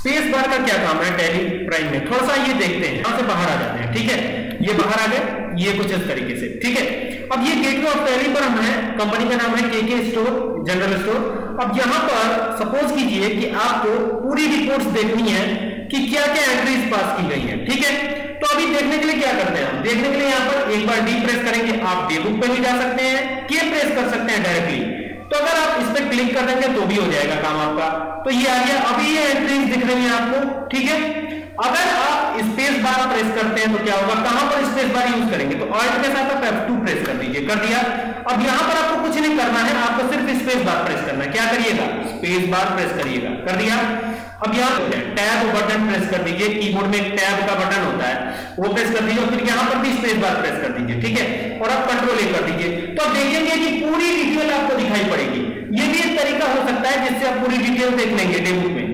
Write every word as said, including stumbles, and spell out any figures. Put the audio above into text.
Space bar का क्या काम है टैली प्राइम में, थोड़ा सा ये देखते हैं, यहां से बाहर आ जाते हैं, ठीक है, ये बाहर आ गए, ये कुछ इस तरीके से, ठीक है। अब ये गेटवे ऑफ टैली पर हम है, कंपनी का नाम है केके स्टोर जनरल स्टोर। अब यहां पर सपोज कीजिए कि आपको पूरी रिपोर्ट्स देखनी है कि क्या क्या एंट्रीज पास की गई है, ठीक है। तो अभी देखने के लिए क्या करते हैं हम, देखने के लिए यहां पर एक बार डी प्रेस करेंगे, आप डे बुक पे भी जा सकते हैं, के प्रेस कर सकते हैं डायरेक्टली। तो अगर आप इस पर क्लिक कर देंगे तो भी हो जाएगा काम आपका। तो ये आ गया, अभी ये एंट्रीज दिख रही है आपको, ठीक है। अगर आप स्पेस बार प्रेस करते हैं तो क्या होगा, कहां पर स्पेस बार यूज करेंगे, तो ऑल्ट के साथ आप एफ टू प्रेस कर दीजिए, कर दिया। अब यहां पर आपको कुछ नहीं करना है, आपको सिर्फ स्पेस बार प्रेस करना है, क्या करिएगा, स्पेस बार प्रेस करिएगा, कर दिया। अब यहां टैब बटन प्रेस कर दीजिए, कीबोर्ड में एक टैब का बटन होता है, वो प्रेस कर दीजिए, और फिर यहां पर भी स्पेस बार प्रेस कर दीजिए, ठीक है, और अब कंट्रोल ए कर दीजिए। तो आप देखेंगे कि पूरी डिटेल आपको दिखाई पड़ेगी। ये भी एक तरीका हो सकता है जिससे आप पूरी डिटेल देख लेंगे डे बुक में,